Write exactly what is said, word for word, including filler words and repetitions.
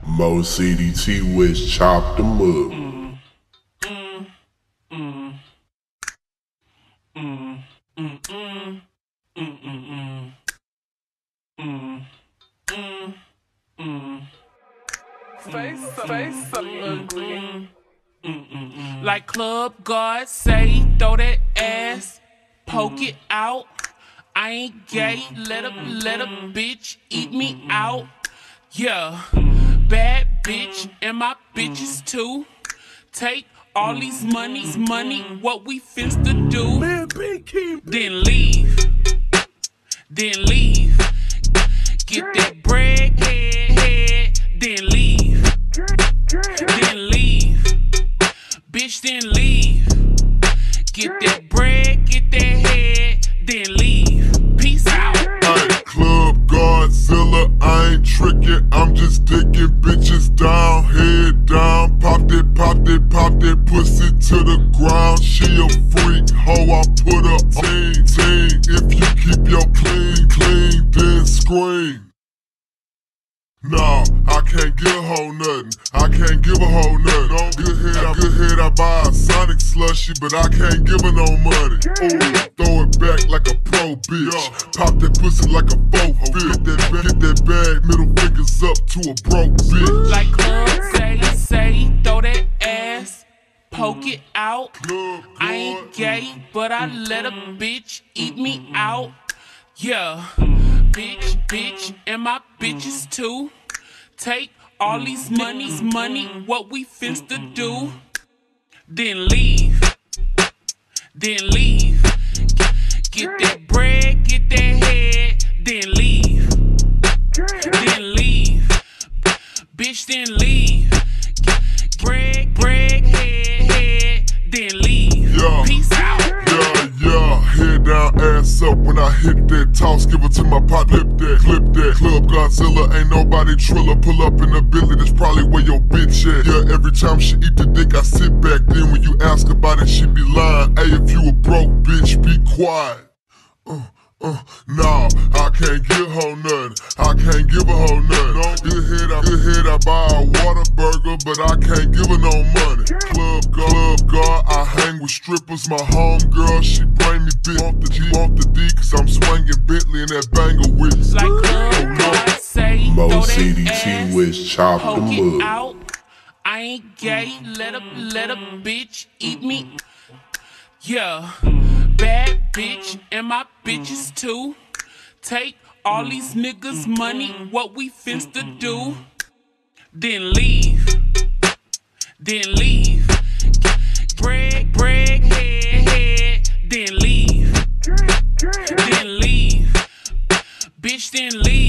Mo C D T West chopped them up. Mm, mm, mm, mm, mm, mm, mm, mm, mm, mm, mm. Face, face so ugly. Like Club God say, throw that ass, poke it out. I ain't gay, let a, let a bitch eat me out. Yeah, bad bitch and my bitches too. Take all these monies, money, what we finsta do. Then leave, then leave. Get that bread, head, head, then leave. Then leave, bitch, then leave. Get that bread, get that head, then leave. Peace out. Hey, Club Godzilla, I ain't tricking, I'm just digging bitches down, head down. Pop that, pop that, pop that pussy to the ground. She a freak, hoe, I put her on team. If you keep your clean, clean, then scream. Nah, I can't give a hoe nothing. I can't give a hoe nothing. Good head, I, good head, I buy a Sonic slushy, but I can't give her no money. Ooh, throw it back like a pro bitch. Pop that pussy like a faux bitch. Get that, bag, get that bag, middle fingers up to a broke bitch. Like Club say, say, throw that ass, poke it out. Club, I ain't gay, but I let a bitch eat me out. Yeah, bitch, bitch, and my bitches too. Take all these monies, money, what we finsta do. Then leave, then leave. Get that bread, get that head, then leave. Then leave, bitch, then leave. Bread, bread, head, head, then leave. Yeah. Peace out. Yeah, yeah, head down, ass up. When I hit that toss, give it to my pot, flip that, clip that. Club Godzilla, ain't nobody triller. Pull up in the Billy, that's probably where your bitch at. Yeah, every time she eat the dick, I sit back. Then when you ask about it, she be lying. Hey, if you a broke bitch, be quiet. Uh, uh, nah, I can't give her nothing. I can't give a hoe nothing. Good head, I, good head, I buy a Whataburger, but I can't give her no money. Club God, Club God, I hang with strippers. My homegirl, she bring me bitch. Want the G, want the D, cause I'm swinging Bentley in that banger with me. Like Club God say, Mo throw C that D T ass, West chopped poke them it up. out. I ain't gay, let a, let a bitch eat me. Yeah, bad bitch and my bitches too. Take all these niggas' money, what we finsta do. Then leave, then leave. Bread, bread, head, head, then leave. Then leave, bitch, then leave.